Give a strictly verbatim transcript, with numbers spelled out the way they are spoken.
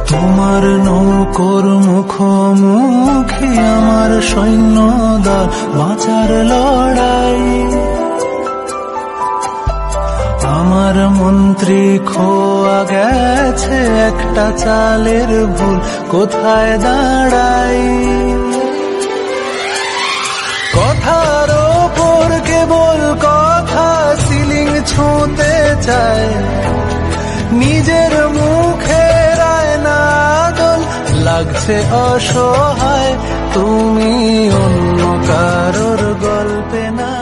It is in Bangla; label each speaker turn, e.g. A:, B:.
A: তোমার নৌকোর মুখোমুখি আমার সৈন্যদল, বাঁচার লড়াই। আমার মন্ত্রী খোয়া গেছে একটা চালের ভুল, কোথায় দাঁড়াই। কথার ওপর কেবল কথা, সিলিং ছুঁতে চায়, নিজের মুখের আয়না দোল লাগছে অসহায়। তুমি অন্য কারোর গল্পে না